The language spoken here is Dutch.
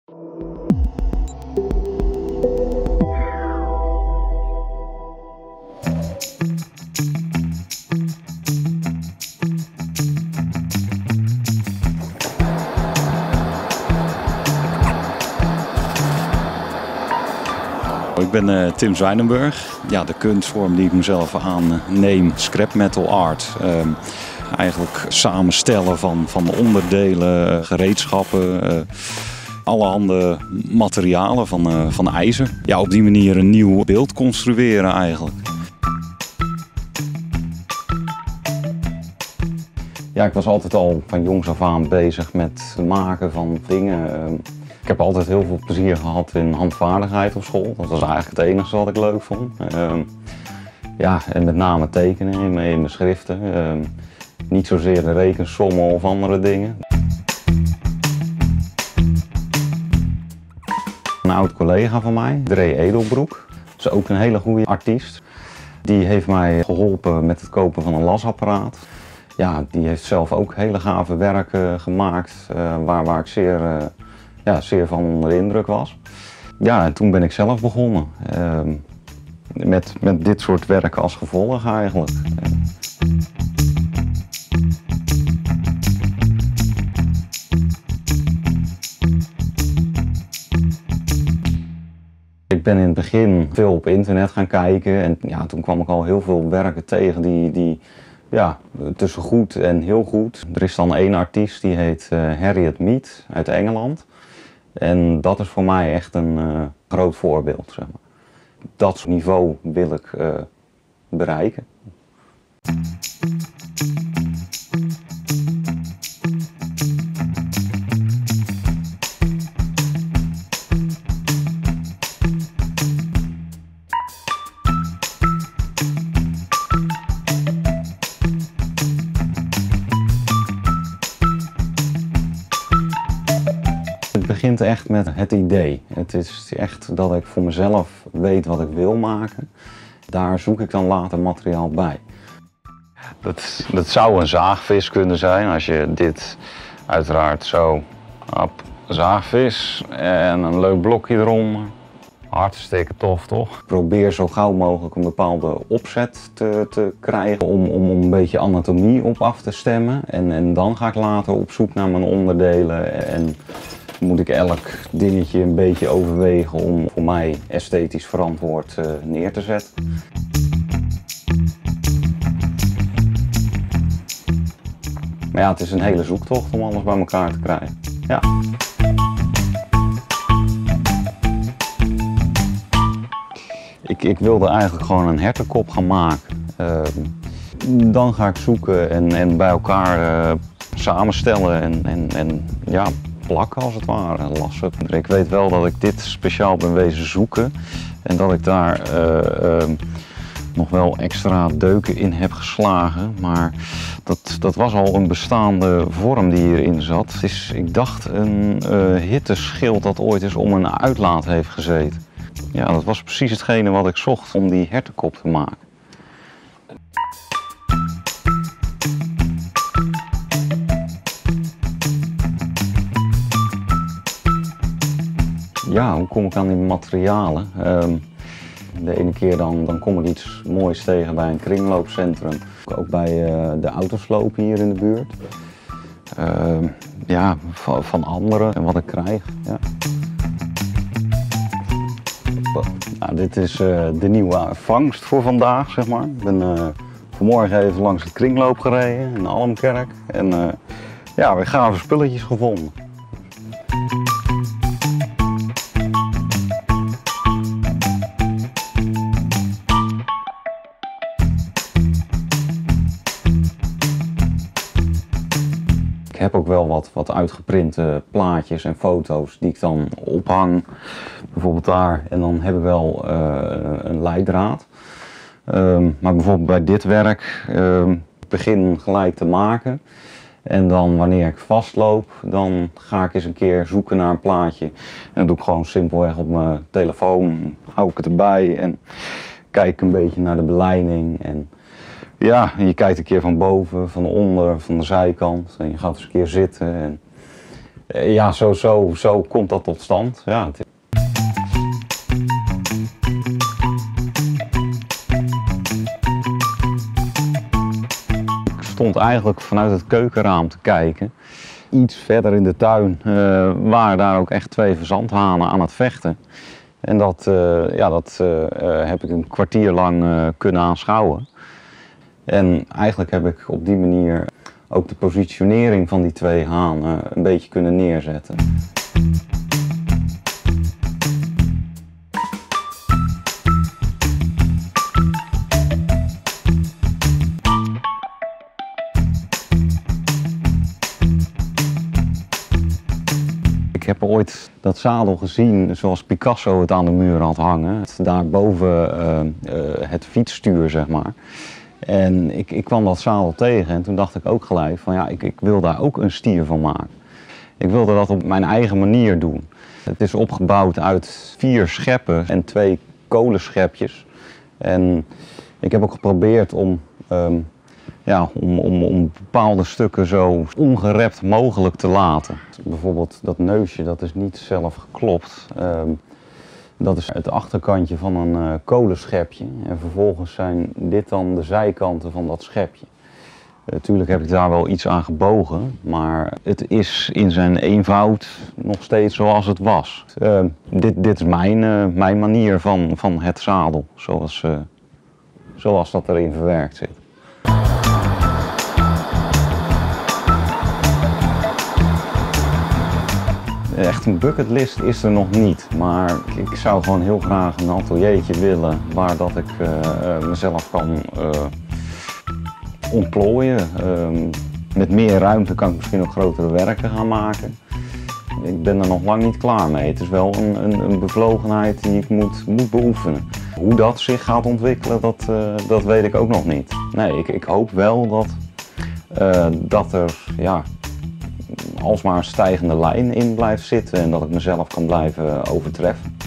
Ik ben Tim Zwijnenburg. Ja, de kunstvorm die ik mezelf aanneem, scrap metal art. Eigenlijk samenstellen van onderdelen, gereedschappen, allerhande materialen van ijzer. Ja, op die manier een nieuw beeld construeren eigenlijk. Ja, ik was altijd al van jongs af aan bezig met het maken van dingen. Ik heb altijd heel veel plezier gehad in handvaardigheid op school. Dat was eigenlijk het enige wat ik leuk vond. Ja, en met name tekenen in mijn schriften. Niet zozeer de rekensommen of andere dingen. Een oud collega van mij, Dree Edelbroek, is ook een hele goede artiest. Die heeft mij geholpen met het kopen van een lasapparaat. Ja, die heeft zelf ook hele gave werken gemaakt waar ik zeer van onder de indruk was. Ja, en toen ben ik zelf begonnen. Met dit soort werken als gevolg eigenlijk. Ik ben in het begin veel op internet gaan kijken en ja, toen kwam ik al heel veel werken tegen die tussen goed en heel goed. Er is dan één artiest die heet Harriet Mead uit Engeland. En dat is voor mij echt een groot voorbeeld, zeg maar. Dat niveau wil ik bereiken. Het begint echt met het idee. Het is echt dat ik voor mezelf weet wat ik wil maken. Daar zoek ik dan later materiaal bij. Dat zou een zaagvis kunnen zijn als je dit uiteraard zo, zaagvis en een leuk blokje erom. Hartstikke tof, toch? Ik probeer zo gauw mogelijk een bepaalde opzet te krijgen om een beetje anatomie op af te stemmen. En dan ga ik later op zoek naar mijn onderdelen en moet ik elk dingetje een beetje overwegen om voor mij esthetisch verantwoord neer te zetten. Maar ja, het is een hele zoektocht om alles bij elkaar te krijgen. Ja. Ik wilde eigenlijk gewoon een hertenkop gaan maken. Dan ga ik zoeken en bij elkaar samenstellen en ja, plakken als het ware, lassen. Ik weet wel dat ik dit speciaal ben wezen zoeken en dat ik daar nog wel extra deuken in heb geslagen, maar dat was al een bestaande vorm die hierin zat. Het is, ik dacht, een hitteschild dat ooit eens om een uitlaat heeft gezeten. Ja, dat was precies hetgene wat ik zocht om die hertenkop te maken. Ja, hoe kom ik aan die materialen? De ene keer dan kom ik iets moois tegen bij een kringloopcentrum. Ook bij de autosloop hier in de buurt. Ja, van anderen en wat ik krijg. Ja. Nou, dit is de nieuwe vangst voor vandaag, zeg maar. Ik ben vanmorgen even langs de kringloop gereden in Almkerk. En ja, weer gave spulletjes gevonden. Ik heb ook wel wat uitgeprinte plaatjes en foto's die ik dan ophang. Bijvoorbeeld daar. En dan heb ik wel een leidraad. Maar bijvoorbeeld bij dit werk, ik begin gelijk te maken. En dan wanneer ik vastloop, dan ga ik eens een keer zoeken naar een plaatje. En dat doe ik gewoon simpelweg op mijn telefoon. Hou ik het erbij en kijk een beetje naar de beleiding. En ja, je kijkt een keer van boven, van onder, van de zijkant. En je gaat eens een keer zitten. En Ja, zo komt dat tot stand. Ja, ik stond eigenlijk vanuit het keukenraam te kijken. Iets verder in de tuin waren daar ook echt 2 fazanthanen aan het vechten. En dat heb ik een kwartier lang kunnen aanschouwen. En eigenlijk heb ik op die manier ook de positionering van die 2 hanen een beetje kunnen neerzetten. Ik heb ooit dat zadel gezien zoals Picasso het aan de muur had hangen. Daarboven het fietsstuur, zeg maar. En ik kwam dat zadel tegen en toen dacht ik ook gelijk van ja, ik wil daar ook een stier van maken. Ik wilde dat op mijn eigen manier doen. Het is opgebouwd uit 4 scheppen en 2 kolenschepjes. En ik heb ook geprobeerd om bepaalde stukken zo ongerept mogelijk te laten. Bijvoorbeeld dat neusje, dat is niet zelf geklopt. Dat is het achterkantje van een kolenschepje. En vervolgens zijn dit dan de zijkanten van dat schepje. Natuurlijk heb ik daar wel iets aan gebogen, maar het is in zijn eenvoud nog steeds zoals het was. Dit is mijn manier van het zadel, zoals dat erin verwerkt zit. Echt een bucketlist is er nog niet, maar ik zou gewoon heel graag een ateliertje willen waar dat ik mezelf kan ontplooien. Met meer ruimte kan ik misschien ook grotere werken gaan maken. Ik ben er nog lang niet klaar mee. Het is wel een bevlogenheid die ik moet beoefenen. Hoe dat zich gaat ontwikkelen, dat weet ik ook nog niet. Nee, ik hoop wel dat er alsmaar een stijgende lijn in blijft zitten en dat ik mezelf kan blijven overtreffen.